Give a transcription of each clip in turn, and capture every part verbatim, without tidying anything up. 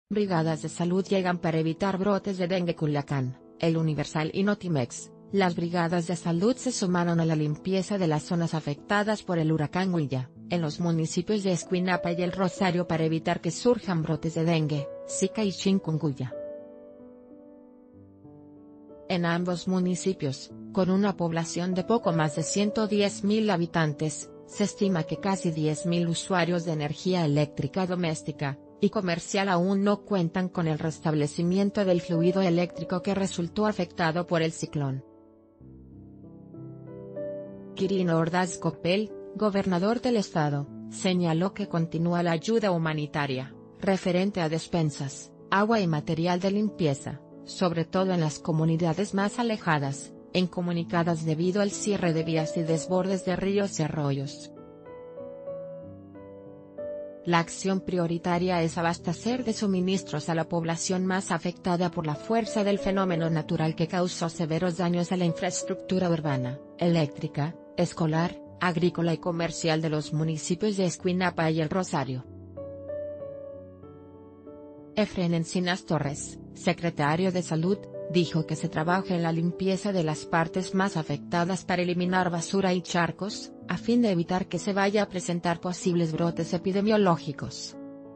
Brigadas de salud llegan para evitar brotes de dengue. Culiacán, El Universal y Notimex. Las brigadas de salud se sumaron a la limpieza de las zonas afectadas por el huracán Huilla, en los municipios de Escuinapa y El Rosario para evitar que surjan brotes de dengue, zika y chikungunya. En ambos municipios, con una población de poco más de ciento diez mil habitantes, se estima que casi diez mil usuarios de energía eléctrica doméstica y comercial aún no cuentan con el restablecimiento del fluido eléctrico que resultó afectado por el ciclón. Quirino Ordaz Coppel, gobernador del estado, señaló que continúa la ayuda humanitaria, referente a despensas, agua y material de limpieza, sobre todo en las comunidades más alejadas, incomunicadas debido al cierre de vías y desbordes de ríos y arroyos. La acción prioritaria es abastecer de suministros a la población más afectada por la fuerza del fenómeno natural que causó severos daños a la infraestructura urbana, eléctrica, escolar, agrícola y comercial de los municipios de Escuinapa y El Rosario. Efren Encinas Torres, secretario de Salud, dijo que se trabaja en la limpieza de las partes más afectadas para eliminar basura y charcos, a fin de evitar que se vaya a presentar posibles brotes epidemiológicos.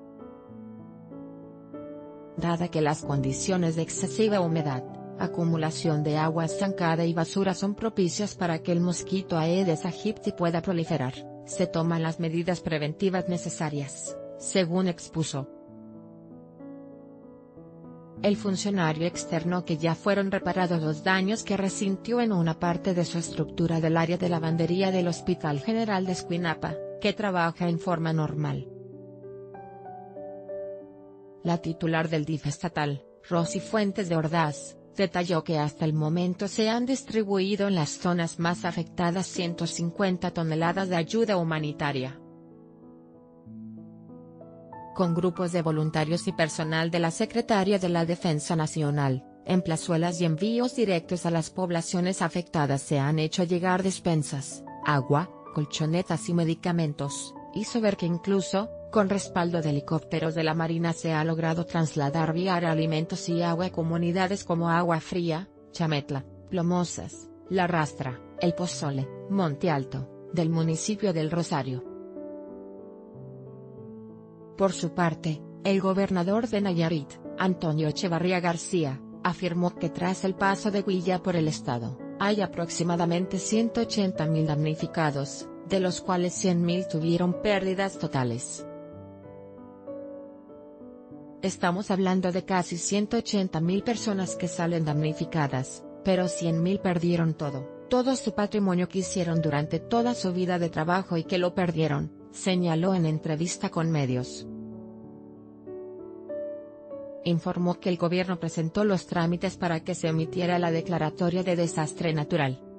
Dada que las condiciones de excesiva humedad, acumulación de agua estancada y basura son propicias para que el mosquito Aedes aegypti pueda proliferar, se toman las medidas preventivas necesarias, según expuso. El funcionario externó que ya fueron reparados los daños que resintió en una parte de su estructura del área de lavandería del Hospital General de Escuinapa, que trabaja en forma normal. La titular del D I F estatal, Rosy Fuentes de Ordaz, detalló que hasta el momento se han distribuido en las zonas más afectadas ciento cincuenta toneladas de ayuda humanitaria. Con grupos de voluntarios y personal de la Secretaría de la Defensa Nacional, en plazuelas y envíos directos a las poblaciones afectadas se han hecho llegar despensas, agua, colchonetas y medicamentos. Hizo ver que incluso, con respaldo de helicópteros de la Marina se ha logrado trasladar vía aérea alimentos y agua a comunidades como Agua Fría, Chametla, Plomosas, La Rastra, El Pozole, Monte Alto, del municipio del Rosario. Por su parte, el gobernador de Nayarit, Antonio Echevarría García, afirmó que tras el paso de Huilla por el estado, hay aproximadamente ciento ochenta mil damnificados, de los cuales cien mil tuvieron pérdidas totales. Estamos hablando de casi ciento ochenta mil personas que salen damnificadas, pero cien mil perdieron todo, todo su patrimonio que hicieron durante toda su vida de trabajo y que lo perdieron, señaló en entrevista con medios. Informó que el gobierno presentó los trámites para que se emitiera la declaratoria de desastre natural.